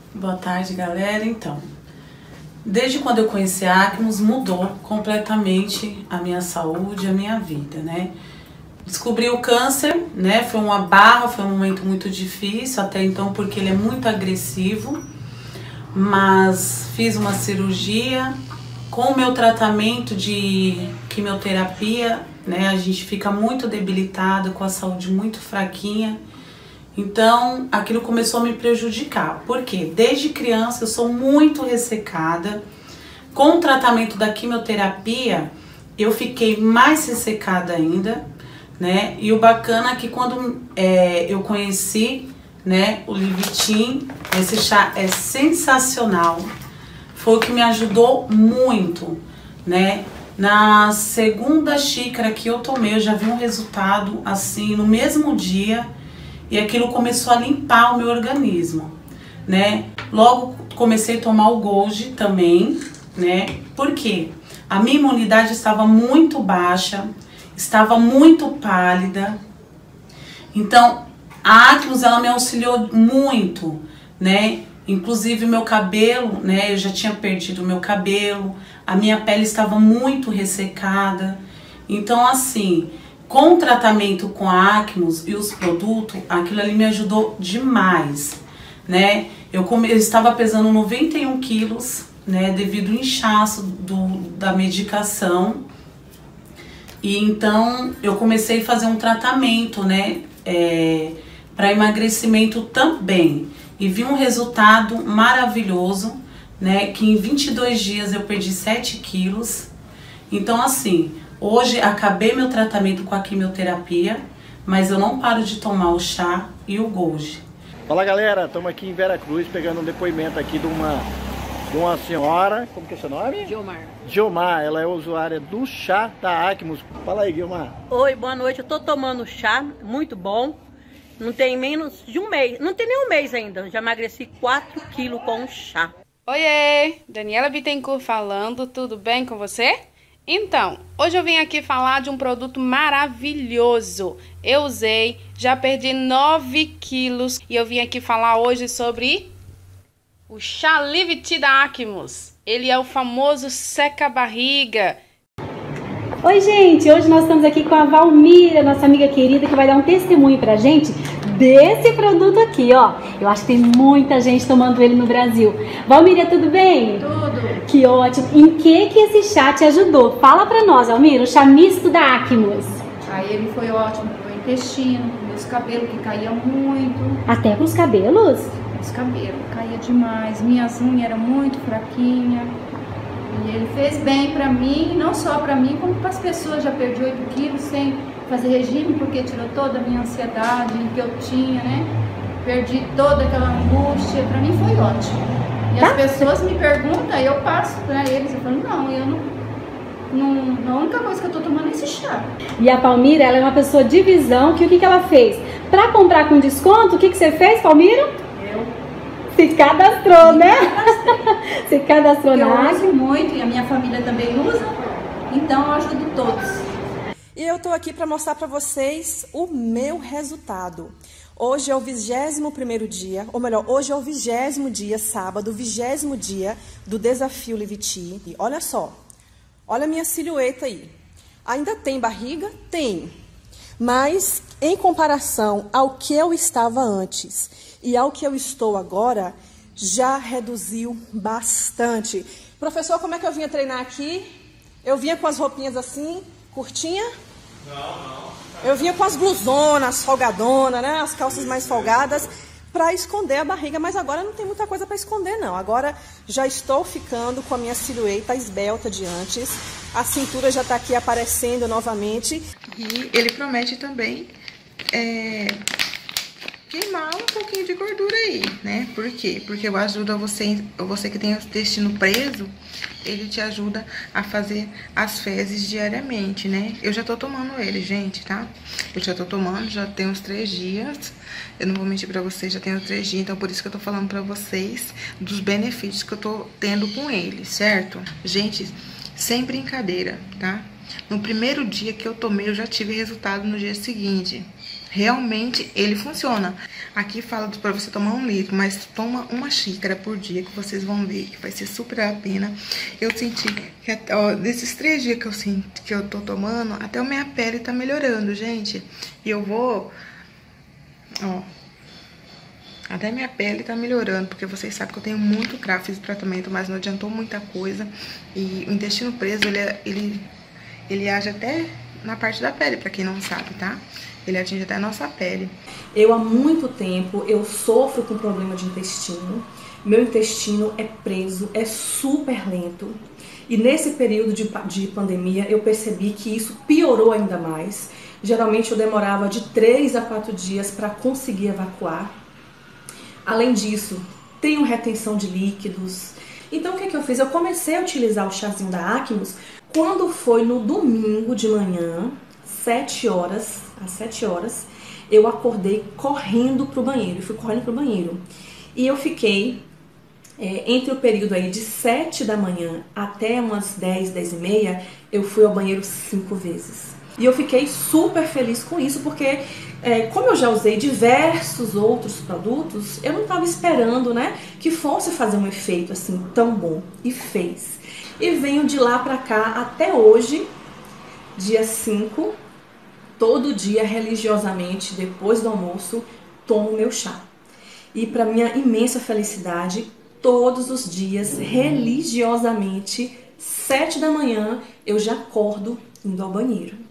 Boa tarde, galera. Então, desde quando eu conheci a Acmos, mudou completamente a minha saúde, a minha vida, né? Descobri o câncer, né? Foi uma barra, foi um momento muito difícil até então, porque ele é muito agressivo. Mas fiz uma cirurgia. Com o meu tratamento de quimioterapia, né? A gente fica muito debilitado, com a saúde muito fraquinha. Então, aquilo começou a me prejudicar. Por quê? Desde criança eu sou muito ressecada. Com o tratamento da quimioterapia, eu fiquei mais ressecada ainda, né? E o bacana é que quando eu conheci, né, o Livitim, esse chá é sensacional. Foi o que me ajudou muito, né? Na segunda xícara que eu tomei, eu já vi um resultado assim no mesmo dia. E aquilo começou a limpar o meu organismo, né? Logo comecei a tomar o Gold também, né? Por quê? A minha imunidade estava muito baixa, estava muito pálida. Então, a Acmos, ela me auxiliou muito, né? Inclusive meu cabelo, né? Eu já tinha perdido o meu cabelo, a minha pele estava muito ressecada. Então, assim, com o tratamento com a Acmos e os produtos, aquilo ali me ajudou demais, né? Eu estava pesando 91 quilos, né? Devido ao inchaço da medicação. E então eu comecei a fazer um tratamento, né? Para emagrecimento também. E vi um resultado maravilhoso, né? Que em 22 dias eu perdi 7 quilos. Então, assim, hoje acabei meu tratamento com a quimioterapia, mas eu não paro de tomar o chá e o Gold. Fala, galera, estamos aqui em Vera Cruz pegando um depoimento aqui de uma senhora, como que é seu nome? Gilmar. Gilmar, ela é usuária do chá da Acmos. Fala aí, Gilmar. Oi, boa noite, eu tô tomando chá, muito bom. Não tem menos de um mês, não tem nem um mês ainda, já emagreci 4 quilos com o chá. Oiê, Daniela Bittencourt falando, tudo bem com você? Então, hoje eu vim aqui falar de um produto maravilhoso. Eu usei, já perdi 9 quilos e eu vim aqui falar hoje sobre o chá Liviti da Acmos. Ele é o famoso seca-barriga. Oi, gente! Hoje nós estamos aqui com a Valmira, nossa amiga querida, que vai dar um testemunho pra gente desse produto aqui, ó. Eu acho que tem muita gente tomando ele no Brasil. Valmira, tudo bem? Tudo. Que ótimo! Em que esse chá te ajudou? Fala pra nós, Valmira, o chá misto da Acmos. Aí ele foi ótimo pro meu intestino, pros meus cabelos, que caía muito. Até pros cabelos? Os cabelos, caía demais. Minhas unhas eram muito fraquinhas. E ele fez bem pra mim, não só pra mim, como para as pessoas. Já perdi 8 quilos sem fazer regime, porque tirou toda a minha ansiedade que eu tinha, né? Perdi toda aquela angústia, pra mim foi ótimo. E as pessoas me perguntam, eu passo pra eles, eu falo, não, eu não, a única coisa que eu tô tomando é esse chá. E a Palmira, ela é uma pessoa de visão, que o que ela fez? Pra comprar com desconto, o que você fez, Palmira? Se cadastrou, né? Se cadastrou na Acmos. Eu uso muito e a minha família também usa, então eu ajudo todos. E eu tô aqui para mostrar para vocês o meu resultado. Hoje é o 21º dia, ou melhor, hoje é o 20º dia, sábado, 20º dia do Desafio Liviti. E olha só, olha a minha silhueta aí. Ainda tem barriga? Tem. Mas em comparação ao que eu estava antes e ao que eu estou agora, já reduziu bastante. Professor, como é que eu vinha treinar aqui? Eu vinha com as roupinhas assim, curtinha? Não. Eu vinha com as blusonas, folgadonas, né? As calças mais folgadas, para esconder a barriga, mas agora não tem muita coisa para esconder, não. Agora já estou ficando com a minha silhueta esbelta de antes. A cintura já está aqui aparecendo novamente. E ele promete também queimar um pouquinho de gordura aí, né? Por quê? Porque eu ajudo você que tem o intestino preso, ele te ajuda a fazer as fezes diariamente, né? Eu já tô tomando ele, gente, tá? Eu já tô tomando, já tem uns 3 dias. Eu não vou mentir pra vocês, já tem uns 3 dias, então por isso que eu tô falando pra vocês dos benefícios que eu tô tendo com ele, certo? Gente, sem brincadeira, tá? No primeiro dia que eu tomei, eu já tive resultado no dia seguinte. Realmente ele funciona. Aqui fala para você tomar 1 litro, mas toma 1 xícara por dia, que vocês vão ver que vai ser super a pena. Eu senti que, ó, desses 3 dias que eu tô tomando, até a minha pele tá melhorando, gente. E eu vou, ó, até minha pele tá melhorando, porque vocês sabem que eu tenho muito cravo, fiz o tratamento, mas não adiantou muita coisa. E o intestino preso, ele age até na parte da pele, pra quem não sabe, tá? Ele atinge até a nossa pele. Eu há muito tempo, eu sofro com problema de intestino. Meu intestino é preso, é super lento. E nesse período de pandemia, eu percebi que isso piorou ainda mais. Geralmente eu demorava de 3 a 4 dias para conseguir evacuar. Além disso, tenho retenção de líquidos. Então o que eu fiz? Eu comecei a utilizar o chazinho da Acmos quando foi no domingo de manhã, às 7 horas, eu acordei correndo pro banheiro. Eu fui correndo pro banheiro. E eu fiquei, entre o período aí de 7 da manhã até umas 10, 10 e meia, eu fui ao banheiro 5 vezes. E eu fiquei super feliz com isso, porque como eu já usei diversos outros produtos, eu não estava esperando, né, que fosse fazer um efeito assim tão bom. E fez. E venho de lá pra cá até hoje, dia 5, todo dia religiosamente, depois do almoço, tomo meu chá. E para minha imensa felicidade, todos os dias, religiosamente, 7 da manhã, eu já acordo indo ao banheiro.